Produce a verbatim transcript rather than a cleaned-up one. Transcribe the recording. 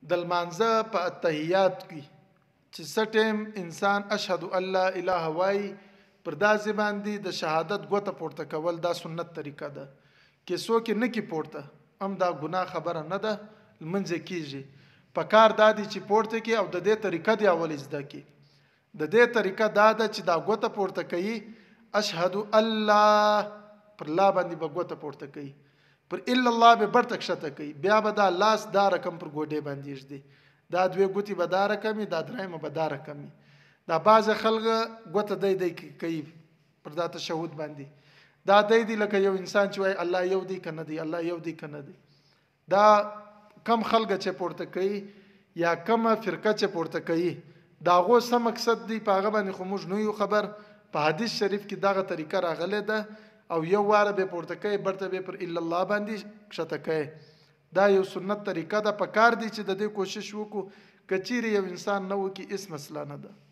د لمانځه په اتحیات کې چې څه ټیم انسان اشهد ان لا اله وایي پر داسې باندې د شهادت ګوته پورته کول دا سنت طریقه ده. کې څوک نه کی پورته هم دا ګناه خبره نه ده، لمونځ کیږي. په کار دا دی چې پورته کی او د دې طریقه دی اول زده کی. د دې طریقه دا ده چې دا ګوته پورته کوي اشهد الله پر لا باندې به ګوته پورته کوي، پر الا الله به برتک شته کوي، بیا به دا لاس دا رقم پر ګوډې باندې ږدي، دا دوی ګوتې به دا رقمي، دا درېیمه به دا رقمي. دا بعض خلک ګوته دی دی کوي پر دا تشهود باندې، دا دی دی لکه یو انسان چې وایي الله یو دی کنه دی، الله یو دی کنه دی. دا کم خلک چې پورته کوي یا کم فرقه چې پورته کوي دا غو سم مقصد دی، په هغه باندې خو موږ نه یو خبر. په حدیث شریف کې دغه طریقه راغلی ده او یو واره به پورته کوي برته به پر الا الله باندې کښته کوي. دا یو سنت طریقه ده. په کار دی چې د دې کوشش وکړو، کچېرې یو انسان نه وکړي هېڅ مسله نه ده.